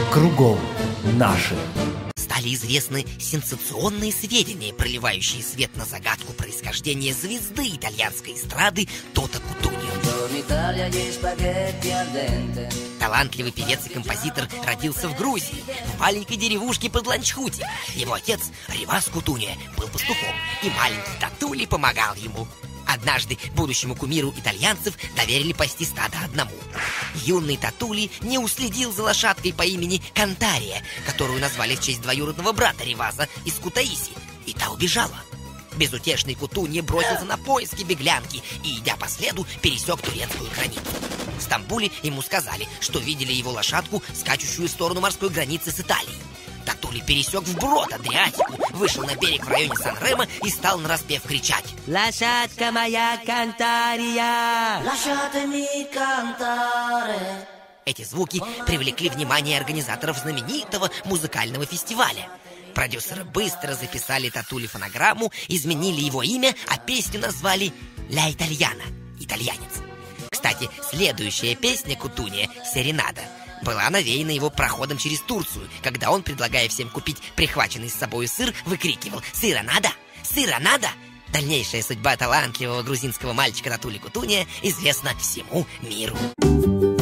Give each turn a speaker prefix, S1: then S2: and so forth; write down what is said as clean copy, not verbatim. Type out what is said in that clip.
S1: Кругом наши.
S2: Стали известны сенсационные сведения, проливающие свет на загадку происхождения звезды итальянской эстрады Тото Кутунио. Талантливый певец и композитор родился в Грузии, в маленькой деревушке под Ланчхути. Его отец, Ривас Кутунио, был пастухом, и маленький Татули помогал ему. Однажды будущему кумиру итальянцев доверили пасти стадо одному. Юный Татули не уследил за лошадкой по имени Кантария, которую назвали в честь двоюродного брата Риваса из Кутаиси, и та убежала. Безутешный Кутунья бросился на поиски беглянки и, идя по следу, пересек турецкую границу. В Стамбуле ему сказали, что видели его лошадку, скачущую в сторону морской границы с Италией. Татули пересек вброд Адриатику, вышел на берег в районе Сан-Ремо и стал нараспев кричать: «Лошадка моя Кантария! Lasciatemi cantare!» Эти звуки привлекли внимание организаторов знаменитого музыкального фестиваля. Продюсеры быстро записали Татули фонограмму, изменили его имя, а песню назвали «Ля Итальяна» — «Итальянец». Кстати, следующая песня Кутунио, «Серенада», была навеяна его проходом через Турцию, когда он, предлагая всем купить прихваченный с собой сыр, выкрикивал «Сыра надо! Сыра надо!». Дальнейшая судьба талантливого грузинского мальчика Татули Кутунио известна всему миру.